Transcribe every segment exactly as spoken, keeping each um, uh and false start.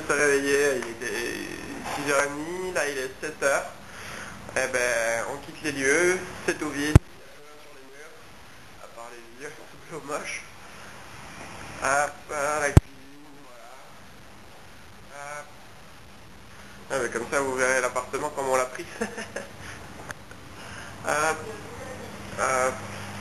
s'est réveillé, il était six heures trente, là il est sept heures. Eh ben, on quitte les lieux, c'est tout vide, il n'y a rien sur les murs, à part les vieux tableaux moches. Hop, la cuisine, voilà. Hop. Ah, ben, comme ça vous verrez l'appartement comme on l'a pris. Hop, hop.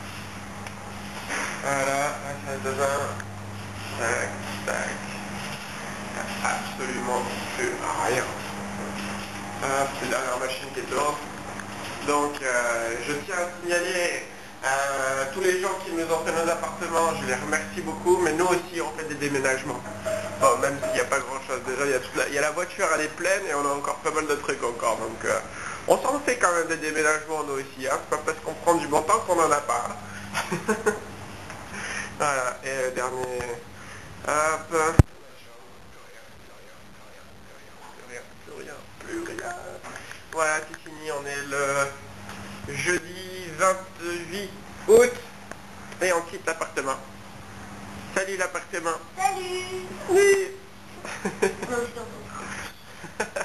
Voilà, la salle de bain. Tac, tac. Il n'y a absolument plus rien. Hop, c'est la dernière machine qui est dehors. Donc, euh, je tiens à signaler à tous les gens qui nous ont fait nos appartements, je les remercie beaucoup, mais nous aussi on fait des déménagements. Bon, même s'il n'y a pas grand chose, déjà il y a, toute la, il y a la voiture, elle est pleine et on a encore pas mal de trucs encore. Donc, euh, on s'en fait quand même des déménagements nous aussi, hein. C'est pas parce qu'on prend du bon temps qu'on n'en a pas. Voilà, et le dernier... Hop. Plus rien, plus rien. Voilà, c'est fini, on est le jeudi vingt-huit août et on quitte l'appartement. Salut l'appartement. Salut. Oui. Non, je t'entends.